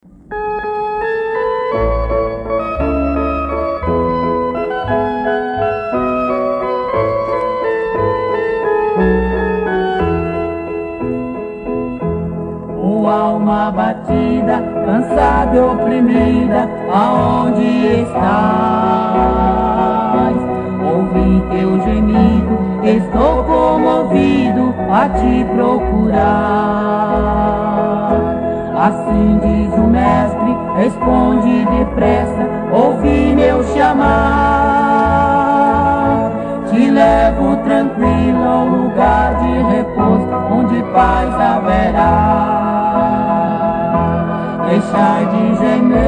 Oh, alma batida, cansada e oprimida, aonde estás? Ouvi teu gemido, estou comovido a te procurar. Assim diz o mestre, responde depressa, ouvi meu chamar. Te levo tranquilo ao lugar de repouso, onde paz haverá. Deixai de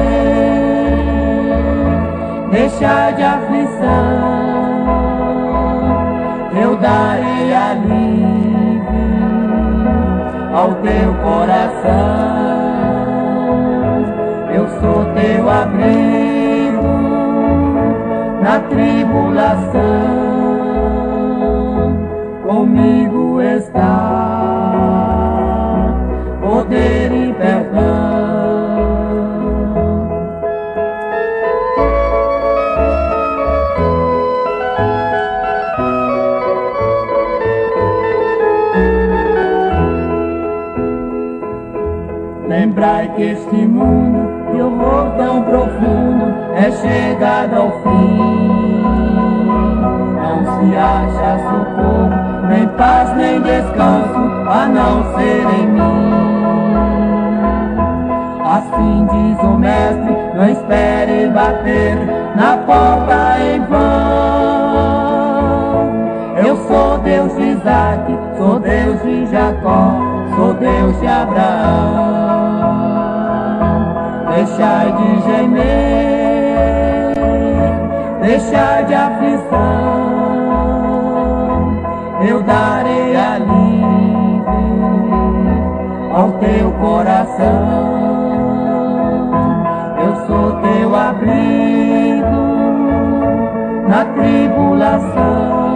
gemer, deixai de aflição, eu darei alívio ao teu coração. Eu sou teu abrigo na tribulação, comigo está poder e perdão. Lembrai que este mundo, de horror tão profundo, é chegado ao fim. Não se acha socorro, nem paz, nem descanso, a não ser em mim. Assim diz o mestre, não espere bater na porta em vão. Eu sou Deus de Isaac, sou Deus de Jacó, sou Deus de Abraão. Deixai de gemer, deixai de aflição, eu darei alívio ao teu coração. Eu sou teu abrigo na tribulação,